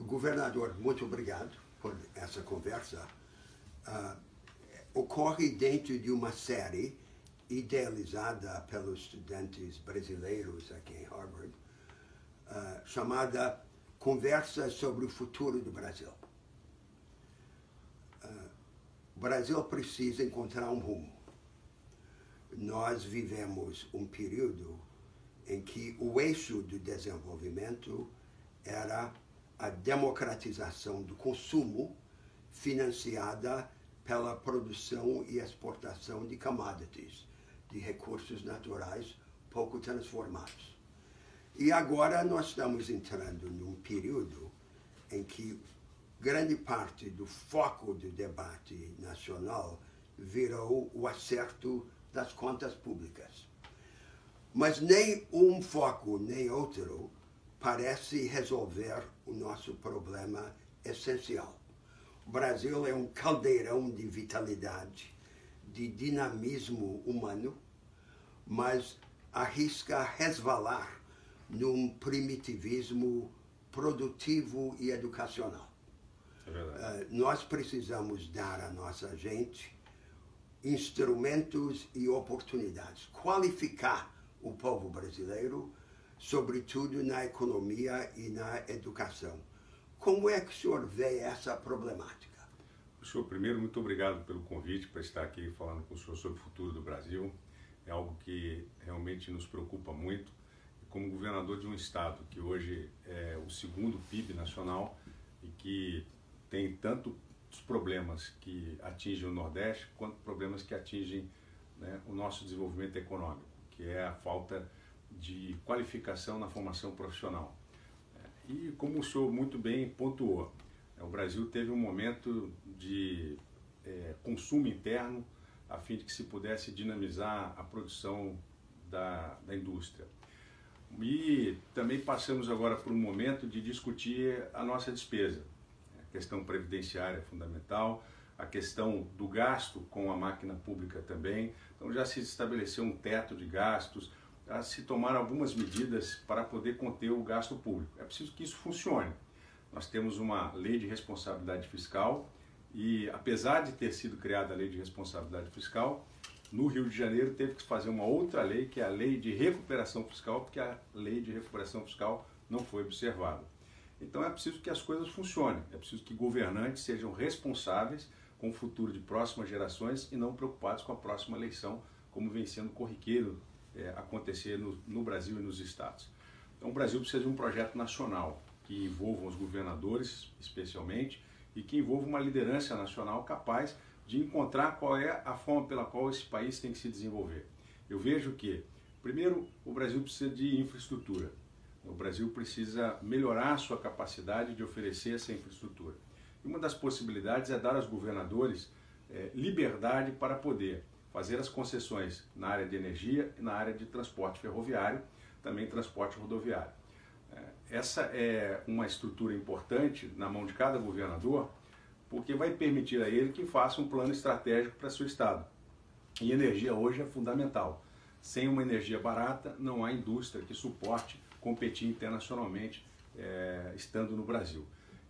Governador, muito obrigado por essa conversa. Ocorre dentro de uma série idealizada pelos estudantes brasileiros aqui em Harvard, chamada Conversa sobre o Futuro do Brasil. O Brasil precisa encontrar um rumo. Nós vivemos um período em que o eixo do desenvolvimento era a democratização do consumo financiada pela produção e exportação de commodities, de recursos naturais pouco transformados. E agora nós estamos entrando num período em que grande parte do foco do debate nacional virou o acerto das contas públicas. Mas nem um foco nem outro parece resolver o nosso problema essencial. O Brasil é um caldeirão de vitalidade, de dinamismo humano, mas arrisca resvalar num primitivismo produtivo e educacional. É verdade. Nós precisamos dar à nossa gente instrumentos e oportunidades, qualificar o povo brasileiro, sobretudo na economia e na educação. Como é que o senhor vê essa problemática? Senhor, primeiro, muito obrigado pelo convite para estar aqui falando com o senhor sobre o futuro do Brasil. É algo que realmente nos preocupa muito. Como governador de um estado que hoje é o segundo PIB nacional e que tem tanto os problemas que atingem o Nordeste quanto problemas que atingem, né, o nosso desenvolvimento econômico, que é a falta de qualificação na formação profissional. E como o senhor muito bem pontuou, o Brasil teve um momento de consumo interno a fim de que se pudesse dinamizar a produção da indústria. E também passamos agora por um momento de discutir a nossa despesa. A questão previdenciária é fundamental, a questão do gasto com a máquina pública também. Então já se estabeleceu um teto de gastos, a se tomar algumas medidas para poder conter o gasto público. É preciso que isso funcione. Nós temos uma lei de responsabilidade fiscal e, apesar de ter sido criada a lei de responsabilidade fiscal, no Rio de Janeiro teve que fazer uma outra lei, que é a lei de recuperação fiscal, porque a lei de recuperação fiscal não foi observada. Então é preciso que as coisas funcionem, é preciso que governantes sejam responsáveis com o futuro de próximas gerações e não preocupados com a próxima eleição, como vem sendo corriqueiro acontecer no Brasil e nos estados. Então o Brasil precisa de um projeto nacional que envolva os governadores, especialmente, e que envolva uma liderança nacional capaz de encontrar qual é a forma pela qual esse país tem que se desenvolver. Eu vejo que, primeiro, o Brasil precisa de infraestrutura. O Brasil precisa melhorar a sua capacidade de oferecer essa infraestrutura. E uma das possibilidades é dar aos governadores liberdade para poder fazer as concessões na área de energia e na área de transporte ferroviário, também transporte rodoviário. Essa é uma estrutura importante na mão de cada governador, porque vai permitir a ele que faça um plano estratégico para seu estado. E energia hoje é fundamental. Sem uma energia barata, não há indústria que suporte competir internacionalmente, estando no Brasil.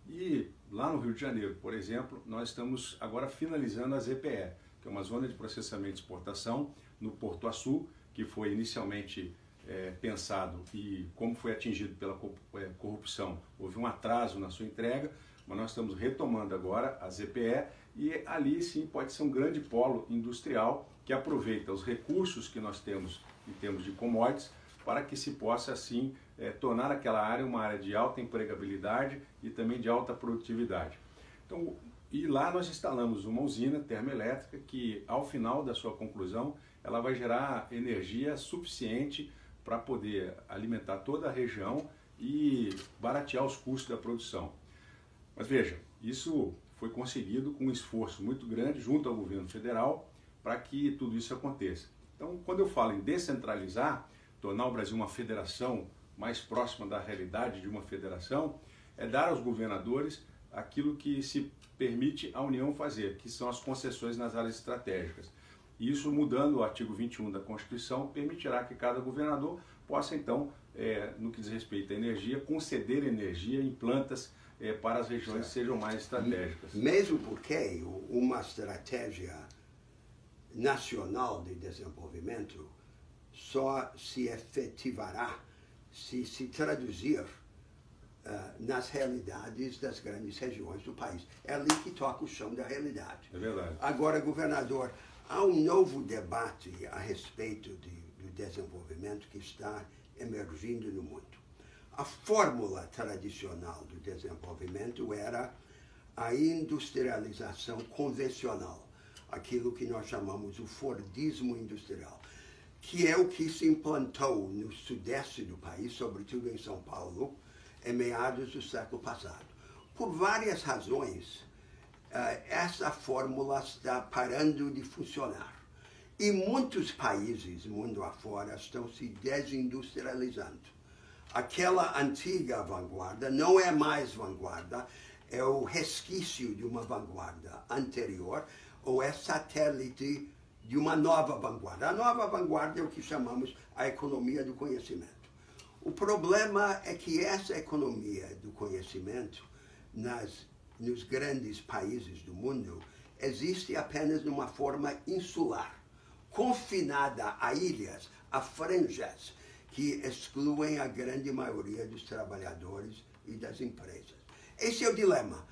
E lá no Rio de Janeiro, por exemplo, nós estamos agora finalizando a ZPE, que é uma zona de processamento e exportação no Porto Açu, que foi inicialmente pensado e como foi atingido pela corrupção, houve um atraso na sua entrega, mas nós estamos retomando agora a ZPE e ali sim pode ser um grande polo industrial que aproveita os recursos que nós temos em termos de commodities para que se possa assim tornar aquela área uma área de alta empregabilidade e também de alta produtividade. Então, e lá nós instalamos uma usina termoelétrica que ao final da sua conclusão ela vai gerar energia suficiente para poder alimentar toda a região e baratear os custos da produção. Mas veja, isso foi conseguido com um esforço muito grande junto ao governo federal para que tudo isso aconteça. Então, quando eu falo em descentralizar, tornar o Brasil uma federação mais próxima da realidade de uma federação, é dar aos governadores aquilo que se permite a União fazer, que são as concessões nas áreas estratégicas. E isso, mudando o artigo 21 da Constituição, permitirá que cada governador possa, então, no que diz respeito à energia, conceder energia em plantas para as regiões que sejam mais estratégicas. Mesmo porque uma estratégia nacional de desenvolvimento só se efetivará se traduzir nas realidades das grandes regiões do país. É ali que toca o chão da realidade. É verdade. Agora, governador, há um novo debate a respeito do desenvolvimento que está emergindo no mundo. A fórmula tradicional do desenvolvimento era a industrialização convencional, aquilo que nós chamamos o Fordismo industrial, que é o que se implantou no sudeste do país, sobretudo em São Paulo, em meados do século passado. Por várias razões, essa fórmula está parando de funcionar. E muitos países, mundo afora, estão se desindustrializando. Aquela antiga vanguarda não é mais vanguarda, é o resquício de uma vanguarda anterior, ou é satélite de uma nova vanguarda. A nova vanguarda é o que chamamos a economia do conhecimento. O problema é que essa economia do conhecimento, nos grandes países do mundo, existe apenas numa forma insular, confinada a ilhas, a franjas, que excluem a grande maioria dos trabalhadores e das empresas. Esse é o dilema.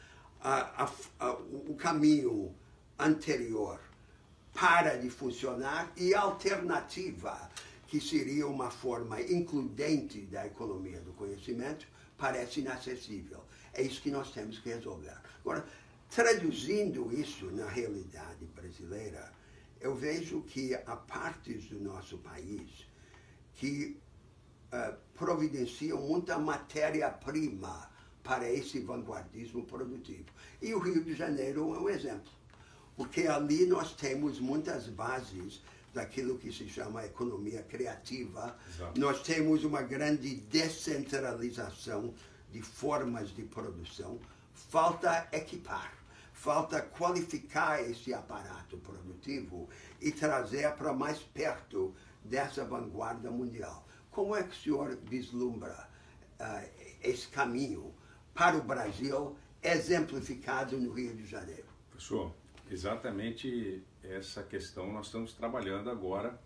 O caminho anterior para de funcionar e a alternativa, que seria uma forma includente da economia do conhecimento, parece inacessível. É isso que nós temos que resolver. Agora, traduzindo isso na realidade brasileira, eu vejo que há partes do nosso país que providenciam muita matéria-prima para esse vanguardismo produtivo. E o Rio de Janeiro é um exemplo, porque ali nós temos muitas bases daquilo que se chama economia criativa. Exato. Nós temos uma grande descentralização de formas de produção. Falta equipar, falta qualificar esse aparato produtivo e trazer para mais perto dessa vanguarda mundial. Como é que o senhor vislumbra esse caminho para o Brasil, exemplificado no Rio de Janeiro? Professor, exatamente essa questão nós estamos trabalhando agora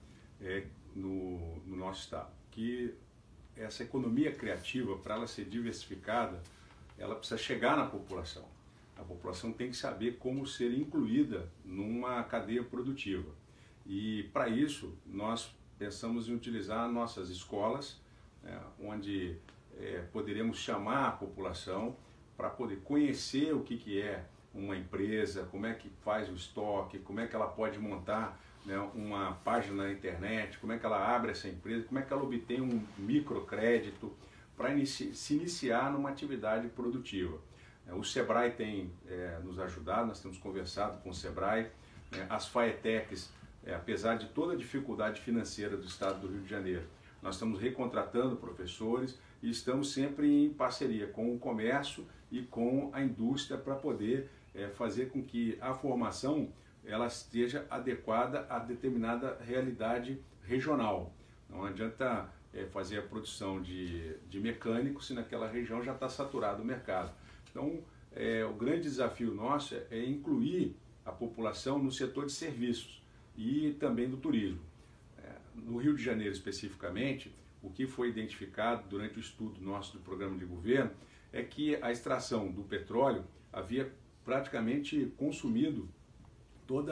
no nosso estado. Que essa economia criativa, para ela ser diversificada, ela precisa chegar na população. A população tem que saber como ser incluída numa cadeia produtiva. E para isso nós pensamos em utilizar nossas escolas, onde poderemos chamar a população para poder conhecer o que é uma empresa, como é que faz o estoque, como é que ela pode montar, né, uma página na internet, como é que ela abre essa empresa, como é que ela obtém um microcrédito para se iniciar numa atividade produtiva. O Sebrae tem nos ajudado, nós temos conversado com o Sebrae, as FAETECs, apesar de toda a dificuldade financeira do estado do Rio de Janeiro, nós estamos recontratando professores e estamos sempre em parceria com o comércio e com a indústria para poder fazer com que a formação ela esteja adequada a determinada realidade regional. Não adianta fazer a produção de mecânicos se naquela região já está saturado o mercado. Então, o grande desafio nosso é incluir a população no setor de serviços e também do turismo. No Rio de Janeiro, especificamente, o que foi identificado durante o estudo nosso do programa de governo é que a extração do petróleo havia praticamente consumido todo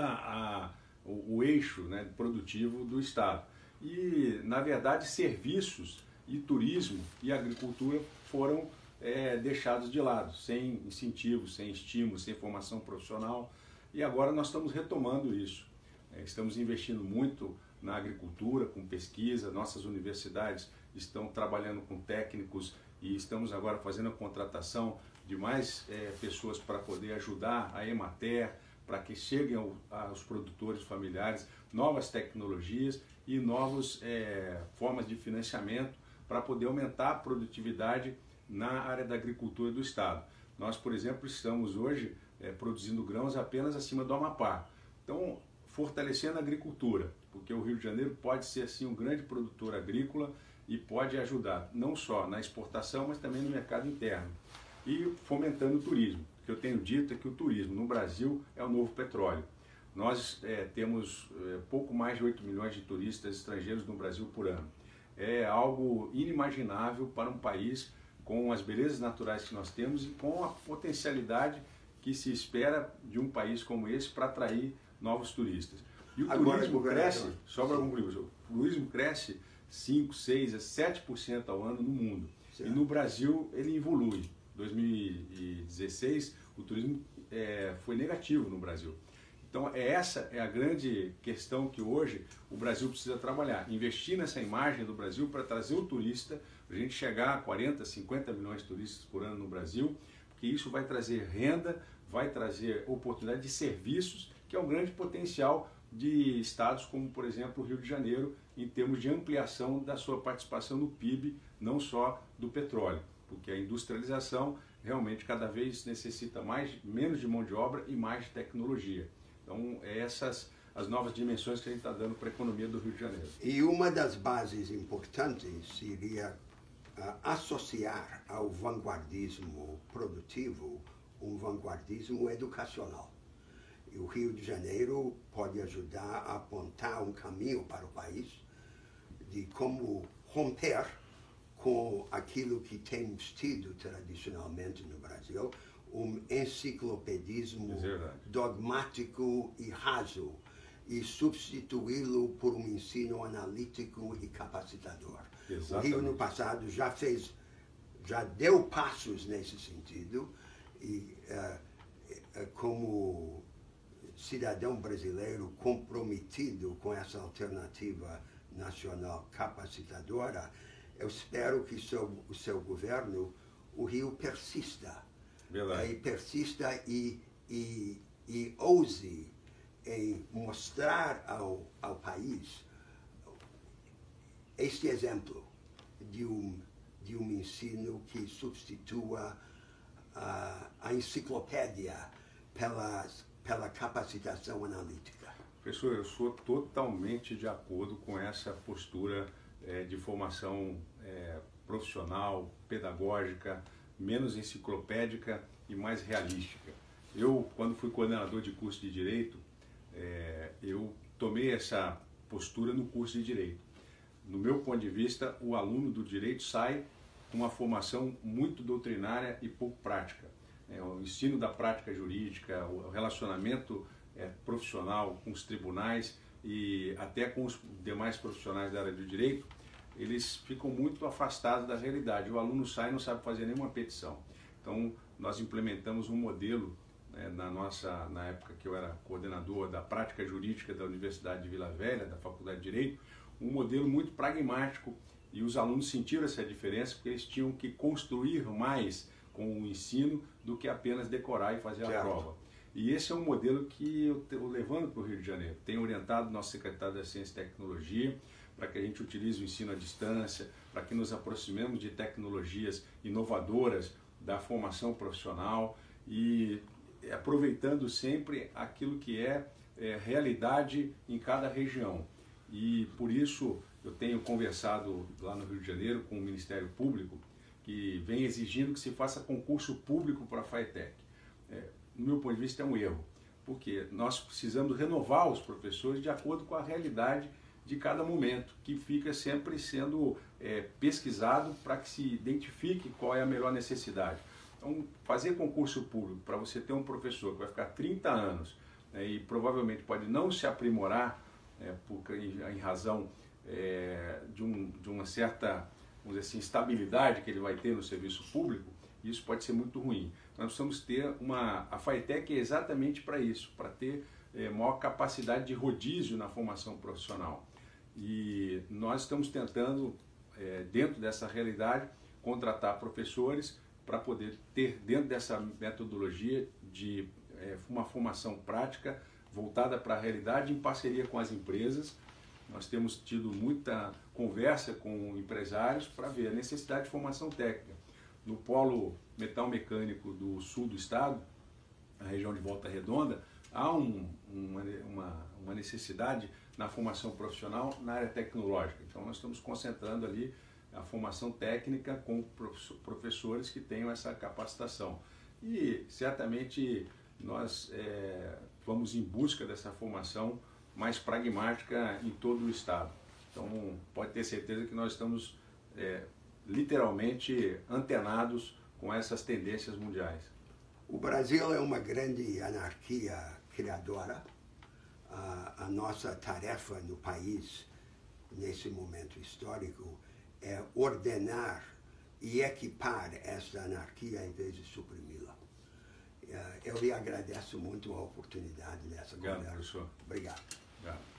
o eixo, né, produtivo do estado. E, na verdade, serviços e turismo e agricultura foram deixados de lado, sem incentivos, sem estímulo, sem formação profissional. E agora nós estamos retomando isso. Estamos investindo muito na agricultura, com pesquisa, nossas universidades estão trabalhando com técnicos e estamos agora fazendo a contratação de mais pessoas para poder ajudar a Emater, para que cheguem aos produtores familiares novas tecnologias e novas formas de financiamento para poder aumentar a produtividade na área da agricultura do estado. Nós, por exemplo, estamos hoje produzindo grãos apenas acima do Amapá. Então, fortalecendo a agricultura, porque o Rio de Janeiro pode ser assim um grande produtor agrícola e pode ajudar não só na exportação, mas também no mercado interno. e fomentando o turismo. O que eu tenho dito é que o turismo no Brasil é o novo petróleo. Nós temos pouco mais de 8 milhões de turistas estrangeiros no Brasil por ano. É algo inimaginável para um país com as belezas naturais que nós temos e com a potencialidade que se espera de um país como esse para atrair novos turistas. E o turismo cresce, sobra algum curioso, o turismo cresce 5, 6, 7% ao ano no mundo. Certo. E no Brasil ele evolui. Em 2016 o turismo foi negativo no Brasil. Então essa é a grande questão que hoje o Brasil precisa trabalhar. Investir nessa imagem do Brasil para trazer o turista, para a gente chegar a 40, 50 milhões de turistas por ano no Brasil, porque isso vai trazer renda, vai trazer oportunidade de serviços, que é um grande potencial de estados como, por exemplo, o Rio de Janeiro, em termos de ampliação da sua participação no PIB, não só do petróleo, porque a industrialização realmente cada vez necessita menos de mão de obra e mais de tecnologia. Então, essas as novas dimensões que a gente está dando para a economia do Rio de Janeiro. E uma das bases importantes seria associar ao vanguardismo produtivo um vanguardismo educacional. E o Rio de Janeiro pode ajudar a apontar um caminho para o país de como romper com aquilo que temos tido tradicionalmente no Brasil, um enciclopedismo dogmático e raso, e substituí-lo por um ensino analítico e capacitador. Exatamente. O Rio no passado já deu passos nesse sentido, e como cidadão brasileiro comprometido com essa alternativa nacional capacitadora, eu espero que o seu governo, o Rio persista. Verdade. Persista e ouse em mostrar ao país este exemplo de um ensino que substitua a enciclopédia pela capacitação analítica. Professor, eu sou totalmente de acordo com essa postura de formação profissional, pedagógica, menos enciclopédica e mais realística. Eu, quando fui coordenador de curso de Direito, eu tomei essa postura no curso de Direito. No meu ponto de vista, o aluno do Direito sai com uma formação muito doutrinária e pouco prática. O ensino da prática jurídica, o relacionamento profissional com os tribunais e até com os demais profissionais da área do direito, eles ficam muito afastados da realidade. O aluno sai e não sabe fazer nenhuma petição. Então, nós implementamos um modelo, na época que eu era coordenador da prática jurídica da Universidade de Vila Velha, da Faculdade de Direito, um modelo muito pragmático, e os alunos sentiram essa diferença porque eles tinham que construir mais com o ensino do que apenas decorar e fazer a prova. E esse é um modelo que eu estou levando para o Rio de Janeiro. Tenho orientado nosso secretário da Ciência e Tecnologia para que a gente utilize o ensino à distância, para que nos aproximemos de tecnologias inovadoras da formação profissional e aproveitando sempre aquilo que é realidade em cada região. E por isso eu tenho conversado lá no Rio de Janeiro com o Ministério Público, que vem exigindo que se faça concurso público para a FATEC. No meu ponto de vista é um erro, porque nós precisamos renovar os professores de acordo com a realidade de cada momento, que fica sempre sendo pesquisado para que se identifique qual é a melhor necessidade. Então, fazer concurso público para você ter um professor que vai ficar 30 anos e provavelmente pode não se aprimorar em razão de uma certa, vamos dizer assim, estabilidade que ele vai ter no serviço público, isso pode ser muito ruim. Nós precisamos ter a FATEC é exatamente para isso, para ter maior capacidade de rodízio na formação profissional. E nós estamos tentando, dentro dessa realidade, contratar professores para poder ter, dentro dessa metodologia, de uma formação prática voltada para a realidade em parceria com as empresas. Nós temos tido muita conversa com empresários para ver a necessidade de formação técnica. No polo metal mecânico do sul do estado, na região de Volta Redonda, há uma necessidade na formação profissional na área tecnológica. Então nós estamos concentrando ali a formação técnica com professores que tenham essa capacitação. E certamente nós vamos em busca dessa formação mais pragmática em todo o Estado. Então pode ter certeza que nós estamos literalmente antenados com essas tendências mundiais. O Brasil é uma grande anarquia criadora. A nossa tarefa no país, nesse momento histórico, é ordenar e equipar esta anarquia em vez de suprimi-la. Eu lhe agradeço muito a oportunidade dessa conversa. Obrigado, professor. Obrigado. Obrigado.